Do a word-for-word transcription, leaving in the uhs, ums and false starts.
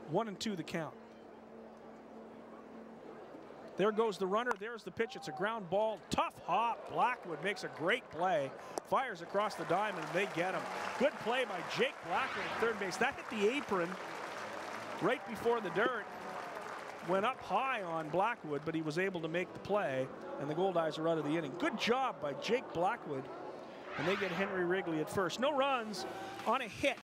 One and two the count. There goes the runner. There's the pitch. It's a ground ball. Tough hop. Blackwood makes a great play. Fires across the diamond, and they get him. Good play by Jake Blackwood at third base. That hit the apron right before the dirt. Went up high on Blackwood, but he was able to make the play, and the Goldeyes are out of the inning. Good job by Jake Blackwood, and they get Henry Wrigley at first. No runs on a hit.